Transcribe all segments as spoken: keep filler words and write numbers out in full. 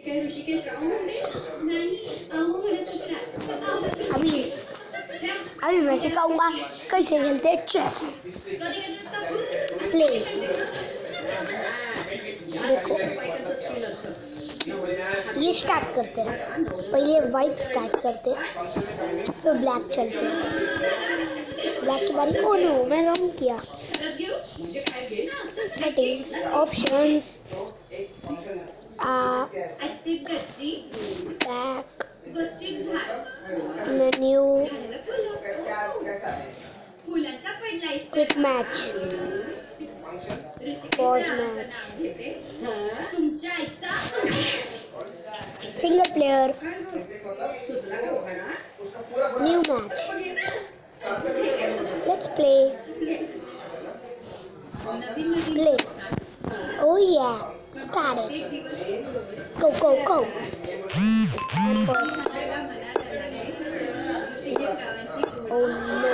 अभी अभी मैं सिखाऊंगा कैसे खेलते हैं चेस। प्ले। देखो ये स्टार्ट करते हैं, पहले वाइट स्टार्ट करते हैं, फिर ब्लैक चलते हैं। ब्लैक की बारी। ओ नो, मैं रॉन्ग किया। Settings, options, back, menu, quick match, pause match, single player, new match. Let's play. Play. Oh yeah, start it. Go, go, go. And first. Oh no.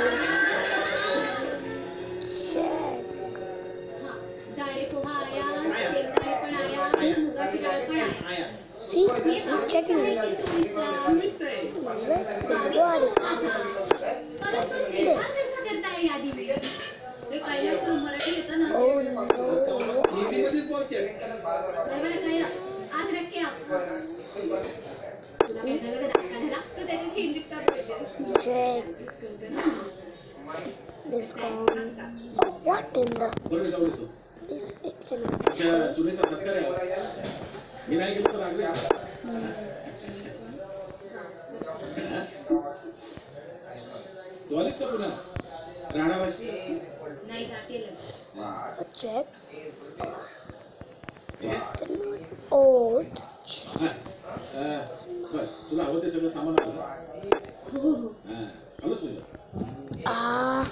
Check. See, he's checking me. Let's see what it is. Oh no. Check this gone. Oh, what in the this it can check. Oh, तुला हवं ते सगळं सामान आलं हां आलंच तुझं आ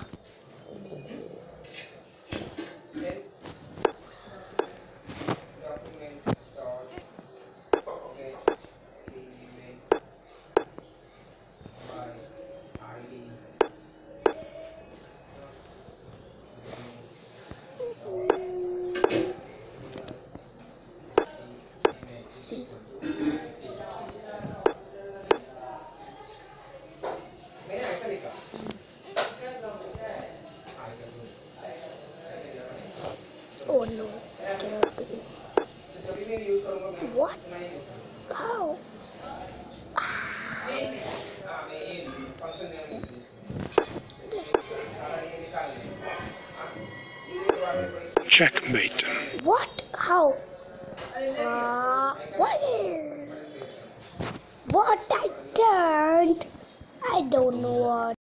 see. Oh no, cannot do it. What? How? Checkmate. What? How? Uh, what? What I turned? I don't know what.